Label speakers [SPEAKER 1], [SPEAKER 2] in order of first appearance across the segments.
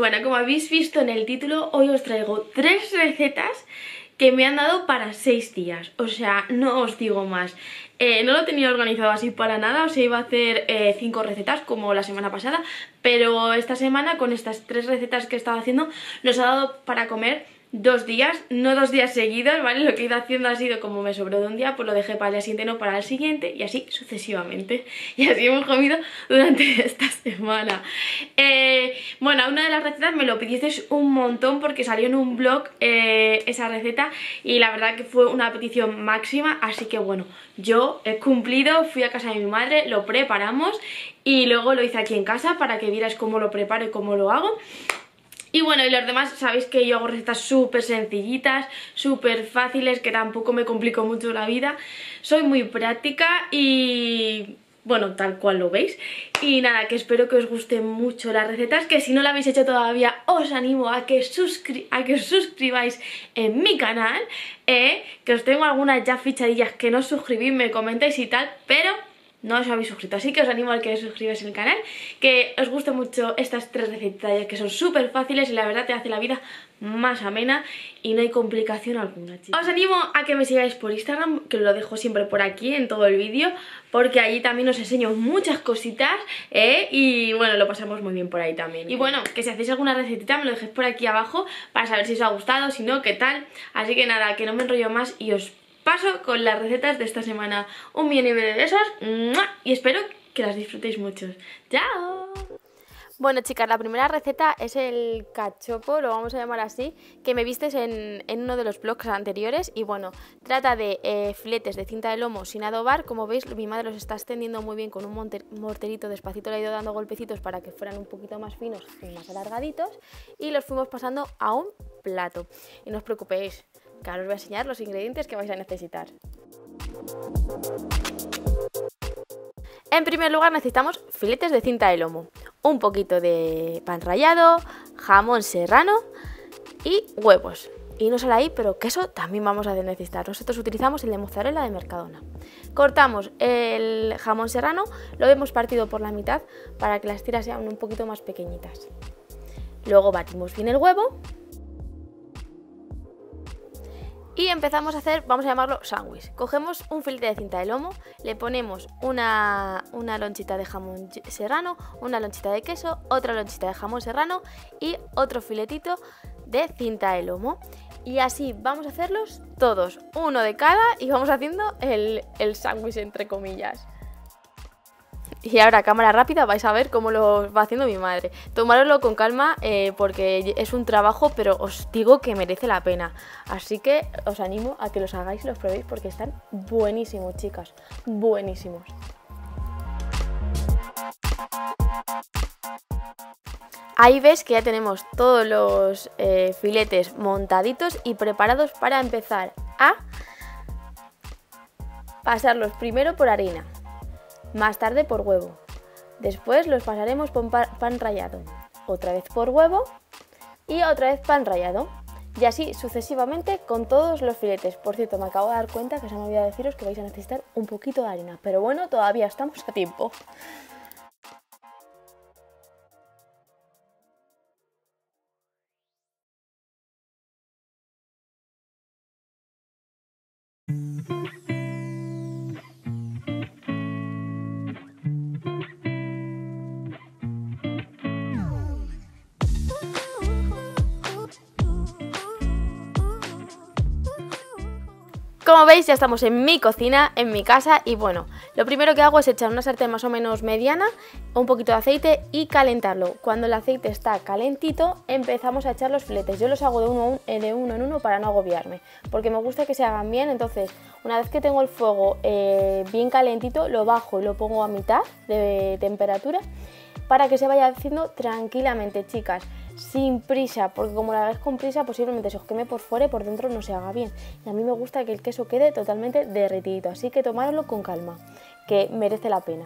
[SPEAKER 1] bueno, como habéis visto en el título, hoy os traigo 3 recetas que me han dado para 6 días. O sea, no os digo más. No lo tenía organizado así para nada, o sea, iba a hacer 5 recetas como la semana pasada, pero esta semana con estas 3 recetas que he estado haciendo nos ha dado para comer 2 días, no 2 días seguidos, ¿vale? Lo que he ido haciendo ha sido como me sobró de un día, pues lo dejé para el día siguiente, no para el siguiente, y así sucesivamente. Y así hemos comido durante esta semana. Bueno, una de las recetas me lo pedisteis un montón porque salió en un blog esa receta y la verdad que fue una petición máxima, así que bueno, yo he cumplido, fui a casa de mi madre, lo preparamos y luego lo hice aquí en casa para que vierais cómo lo preparo y cómo lo hago. Y bueno, y los demás sabéis que yo hago recetas súper sencillitas, súper fáciles, que tampoco me complico mucho la vida. Soy muy práctica y bueno, tal cual lo veis. Y nada, que espero que os gusten mucho las recetas, que si no la habéis hecho todavía os animo a que os suscribáis en mi canal, que os tengo algunas ya fichadillas que no os suscribís, me comentáis y tal, pero no os habéis suscrito, así que os animo a que os suscribáis al canal, que os gusten mucho estas 3 recetas que son súper fáciles y la verdad te hace la vida más amena y no hay complicación alguna, chicos. Os animo a que me sigáis por Instagram, que os lo dejo siempre por aquí en todo el vídeo, porque allí también os enseño muchas cositas, y bueno, lo pasamos muy bien por ahí también. Y bueno, que si hacéis alguna recetita me lo dejéis por aquí abajo para saber si os ha gustado, si no, qué tal. Así que nada, que no me enrollo más y os paso con las recetas de esta semana. Un millón y medio de besos y espero que las disfrutéis mucho. ¡Chao! Bueno, chicas, la primera receta es el cachopo, lo vamos a llamar así, que me vistes en uno de los blogs anteriores. Y bueno, trata de filetes de cinta de lomo sin adobar. Como veis, mi madre los está extendiendo muy bien con un morterito, despacito le ha ido dando golpecitos para que fueran un poquito más finos y más alargaditos. Y los fuimos pasando a un plato. Y no os preocupéis, que ahora os voy a enseñar los ingredientes que vais a necesitar. En primer lugar necesitamos filetes de cinta de lomo, un poquito de pan rallado, jamón serrano y huevos. Y no solo ahí, pero queso también vamos a necesitar. Nosotros utilizamos el de mozzarella de Mercadona. Cortamos el jamón serrano, lo hemos partido por la mitad para que las tiras sean un poquito más pequeñitas. Luego batimos bien el huevo. Y empezamos a hacer, vamos a llamarlo sándwich. Cogemos un filete de cinta de lomo, le ponemos una lonchita de jamón serrano, una lonchita de queso, otra lonchita de jamón serrano y otro filetito de cinta de lomo. Y así vamos a hacerlos todos, uno de cada, y vamos haciendo el sándwich entre comillas. Y ahora a cámara rápida vais a ver cómo lo va haciendo mi madre. Tomároslo con calma porque es un trabajo, pero os digo que merece la pena. Así que os animo a que los hagáis y los probéis porque están buenísimos, chicas. Buenísimos. Ahí ves que ya tenemos todos los filetes montaditos y preparados para empezar a pasarlos primero por harina, más tarde por huevo, después los pasaremos por pan rallado, otra vez por huevo y otra vez pan rallado, y así sucesivamente con todos los filetes. Por cierto, me acabo de dar cuenta que se me olvidó deciros que vais a necesitar un poquito de harina, pero bueno, todavía estamos a tiempo. Como veis, ya estamos en mi cocina, en mi casa, y bueno, lo primero que hago es echar una sartén más o menos mediana, un poquito de aceite y calentarlo. Cuando el aceite está calentito, empezamos a echar los filetes. Yo los hago de uno en uno para no agobiarme, porque me gusta que se hagan bien. Entonces, una vez que tengo el fuego bien calentito, lo bajo y lo pongo a mitad de temperatura para que se vaya haciendo tranquilamente, chicas, sin prisa, porque como lo hagáis con prisa posiblemente se os queme por fuera y por dentro no se haga bien. Y a mí me gusta que el queso quede totalmente derretidito, así que tomároslo con calma, que merece la pena.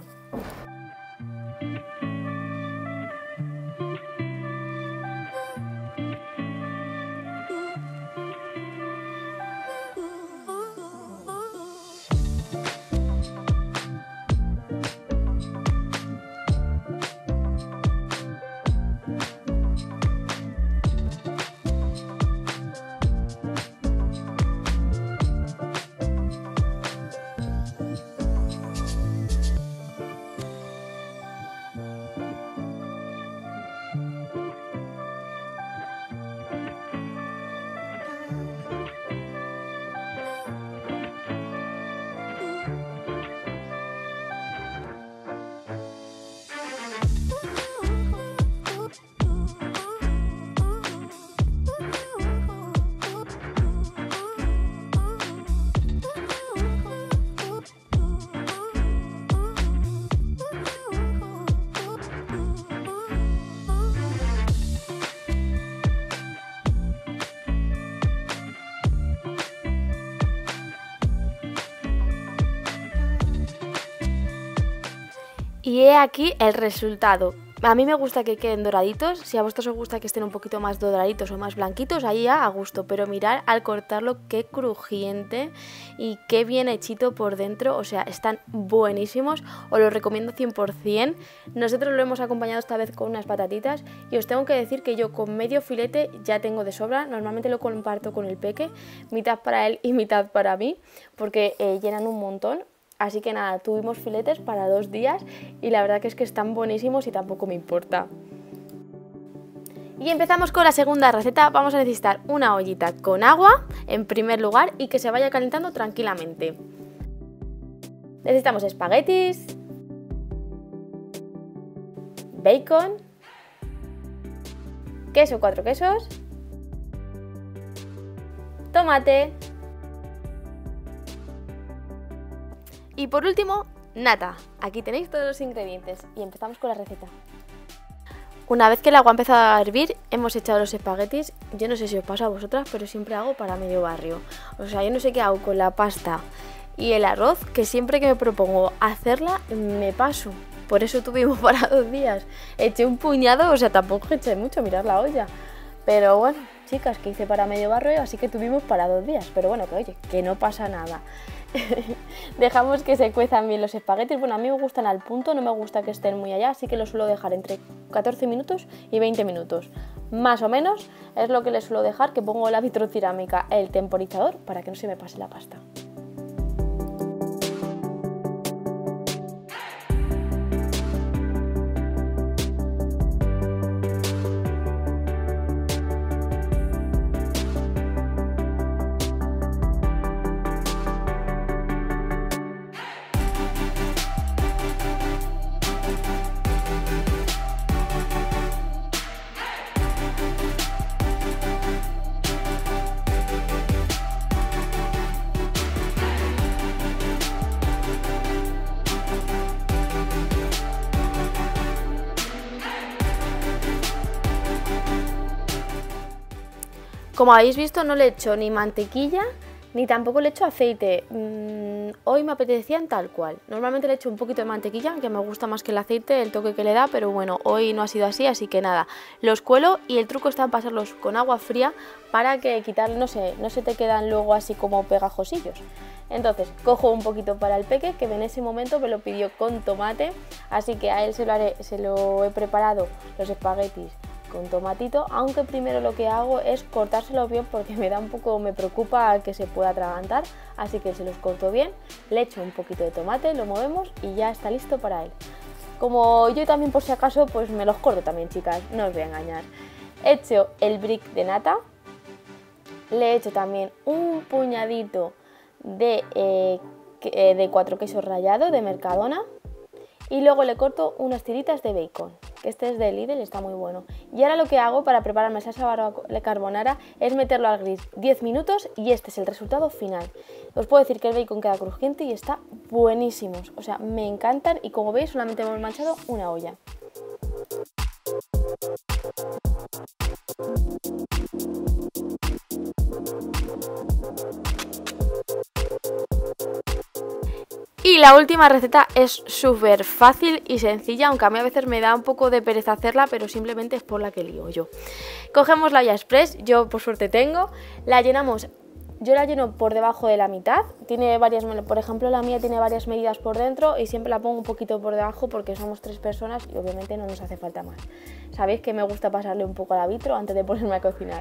[SPEAKER 1] Y he aquí el resultado. A mí me gusta que queden doraditos, si a vosotros os gusta que estén un poquito más doraditos o más blanquitos, ahí ya a gusto, pero mirad al cortarlo qué crujiente y qué bien hechito por dentro, o sea, están buenísimos, os los recomiendo 100%. Nosotros lo hemos acompañado esta vez con unas patatitas y os tengo que decir que yo con medio filete ya tengo de sobra, normalmente lo comparto con el peque, mitad para él y mitad para mí, porque llenan un montón. Así que nada, tuvimos filetes para 2 días y la verdad que es que están buenísimos y tampoco me importa. Y empezamos con la segunda receta. Vamos a necesitar una ollita con agua en primer lugar y que se vaya calentando tranquilamente. Necesitamos espaguetis, bacon, queso 4 quesos, tomate y por último, nata. Aquí tenéis todos los ingredientes y empezamos con la receta. Una vez que el agua ha empezado a hervir, hemos echado los espaguetis. Yo no sé si os pasa a vosotras, pero siempre hago para medio barrio. O sea, yo no sé qué hago con la pasta y el arroz, que siempre que me propongo hacerla, me paso. Por eso tuvimos para 2 días. Eché un puñado, o sea, tampoco eché mucho, mirad la olla. Pero bueno, chicas, que hice para medio barrio, así que tuvimos para 2 días. Pero bueno, que oye, que no pasa nada. Dejamos que se cuezan bien los espaguetis. Bueno, a mí me gustan al punto, no me gusta que estén muy allá, así que los suelo dejar entre 14 minutos y 20 minutos. Más o menos es lo que les suelo dejar, que pongo la vitrocerámica, el temporizador, para que no se me pase la pasta. Como habéis visto, no le echo ni mantequilla ni tampoco le echo aceite. Hoy me apetecían tal cual. Normalmente le echo un poquito de mantequilla, que me gusta más que el aceite, el toque que le da, pero bueno, hoy no ha sido así, así que nada. Los cuelo y el truco está en pasarlos con agua fría para que no se te quedan luego así como pegajosillos. Entonces cojo un poquito para el peque, que en ese momento me lo pidió con tomate, así que a él se lo he preparado los espaguetis con tomatito, aunque primero lo que hago es cortárselo bien porque me preocupa que se pueda atragantar, así que se los corto bien, le echo un poquito de tomate, lo movemos y ya está listo para él. Como yo también por si acaso pues me los corto también, chicas, no os voy a engañar. He hecho el brick de nata, le he hecho también un puñadito de 4 quesos rallados de Mercadona y luego le corto unas tiritas de bacon, que este es de Lidl, está muy bueno. Y ahora lo que hago para prepararme salsa carbonara es meterlo al grill 10 minutos y este es el resultado final. Os puedo decir que el bacon queda crujiente y está buenísimo, o sea, me encantan y como veis solamente hemos manchado una olla. Y la última receta es súper fácil y sencilla, aunque a mí a veces me da un poco de pereza hacerla, pero simplemente es por la que lío yo. Cogemos la olla express, yo por suerte tengo, la llenamos, yo la lleno por debajo de la mitad, tiene varias, por ejemplo la mía tiene varias medidas por dentro y siempre la pongo un poquito por debajo porque somos 3 personas y obviamente no nos hace falta más. Sabéis que me gusta pasarle un poco a la vitro antes de ponerme a cocinar.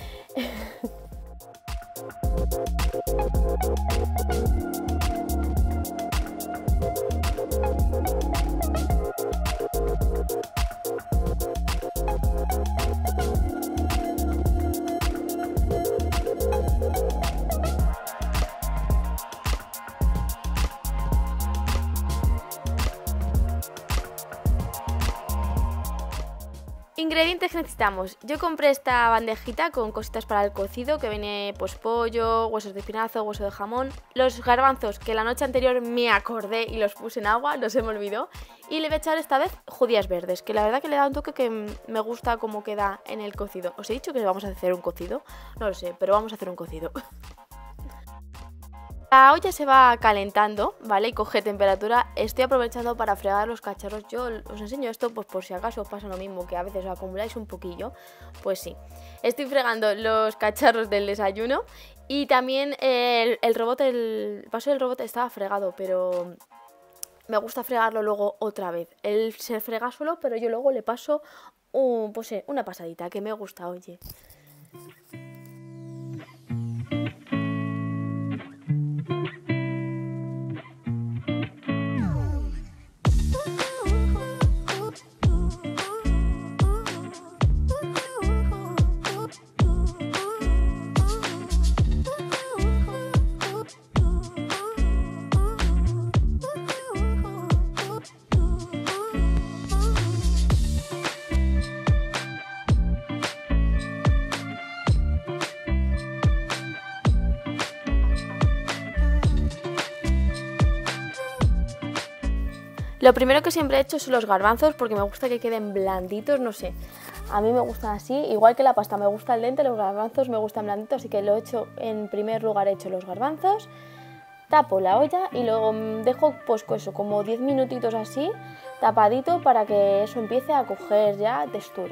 [SPEAKER 1] Ingredientes que necesitamos. Yo compré esta bandejita con cositas para el cocido, que viene pues pollo, huesos de espinazo, hueso de jamón, los garbanzos que la noche anterior me acordé y los puse en agua, no se me olvidó, y le voy a echar esta vez judías verdes, que la verdad que le da un toque que me gusta cómo queda en el cocido. ¿Os he dicho que vamos a hacer un cocido? No lo sé, pero vamos a hacer un cocido. La olla se va calentando, ¿vale? Y coge temperatura. Estoy aprovechando para fregar los cacharros. Yo os enseño esto pues por si acaso os pasa lo mismo, que a veces os acumuláis un poquillo. Pues sí. Estoy fregando los cacharros del desayuno. Y también el vaso del robot estaba fregado, pero me gusta fregarlo luego otra vez. Él se frega solo, pero yo luego le paso una pasadita, que me gusta, oye. Lo primero que siempre he hecho son los garbanzos porque me gusta que queden blanditos, no sé. A mí me gustan así, igual que la pasta me gusta al dente, los garbanzos me gustan blanditos, así que lo he hecho, en primer lugar he hecho los garbanzos, tapo la olla y luego dejo pues eso, como 10 minutitos así, tapadito para que eso empiece a coger ya textura.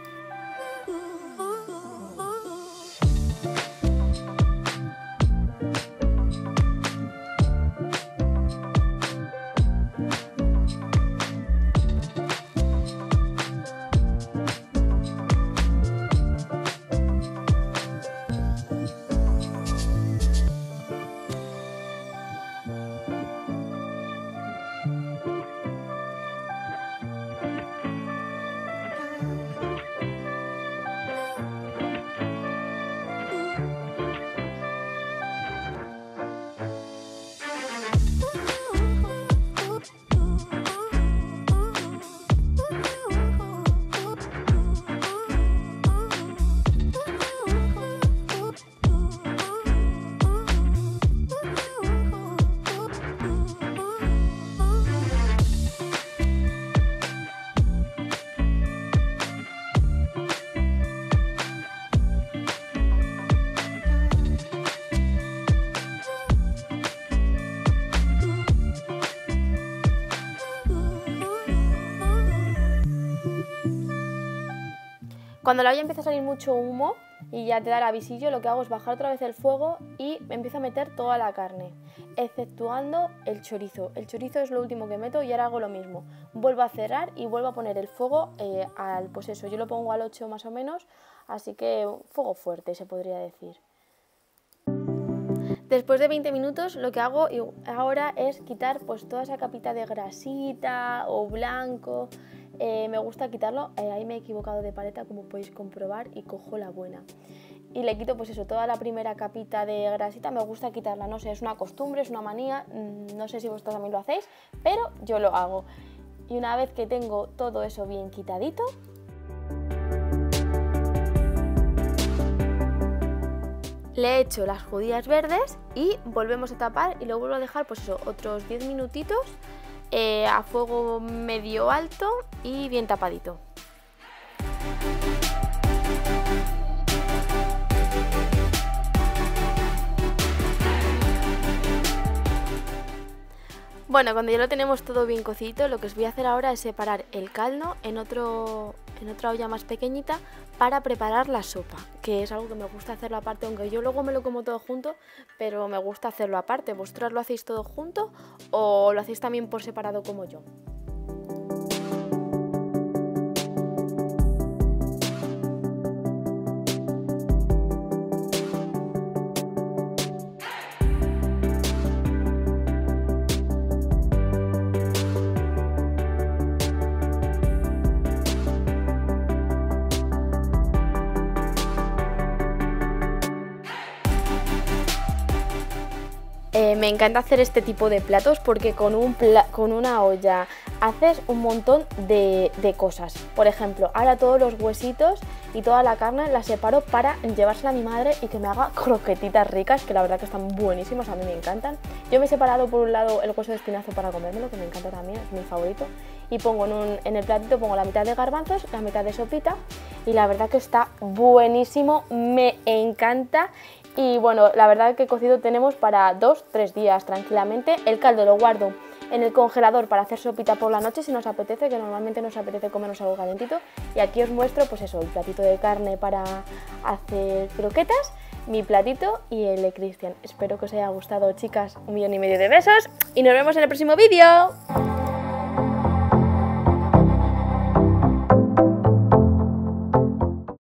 [SPEAKER 1] Cuando la olla empieza a salir mucho humo y ya te da el avisillo, lo que hago es bajar otra vez el fuego y empiezo a meter toda la carne, exceptuando el chorizo. El chorizo es lo último que meto y ahora hago lo mismo. Vuelvo a cerrar y vuelvo a poner el fuego pues eso, yo lo pongo al 8 más o menos, así que fuego fuerte se podría decir. Después de 20 minutos lo que hago ahora es quitar pues toda esa capita de grasita o blanco. Me gusta quitarlo, ahí me he equivocado de paleta como podéis comprobar y cojo la buena. Y le quito pues eso, toda la primera capita de grasita, me gusta quitarla, no sé, es una costumbre, es una manía, no sé si vosotros también lo hacéis, pero yo lo hago. Y una vez que tengo todo eso bien quitadito, le echo las judías verdes y volvemos a tapar y lo vuelvo a dejar pues eso, otros 10 minutitos a fuego medio alto y bien tapadito. Bueno, cuando ya lo tenemos todo bien cocidito, lo que os voy a hacer ahora es separar el caldo en otra olla más pequeñita para preparar la sopa, que es algo que me gusta hacerlo aparte, aunque yo luego me lo como todo junto, pero me gusta hacerlo aparte. ¿Vosotras lo hacéis todo junto o lo hacéis también por separado como yo? Me encanta hacer este tipo de platos porque con una olla haces un montón de cosas. Por ejemplo, ahora todos los huesitos y toda la carne la separo para llevársela a mi madre y que me haga croquetitas ricas, que la verdad que están buenísimas, a mí me encantan. Yo me he separado por un lado el hueso de espinazo para comérmelo, que me encanta también, es mi favorito. y pongo en el platito pongo la mitad de garbanzos, la mitad de sopita y la verdad que está buenísimo, me encanta. Y bueno, la verdad que cocido tenemos para 2-3 días tranquilamente. El caldo lo guardo en el congelador para hacer sopita por la noche si nos apetece, que normalmente nos apetece comernos algo calentito. Y aquí os muestro pues eso, el platito de carne para hacer croquetas, mi platito y el de Cristian. Espero que os haya gustado, chicas. 1,5 millones de besos y nos vemos en el próximo vídeo.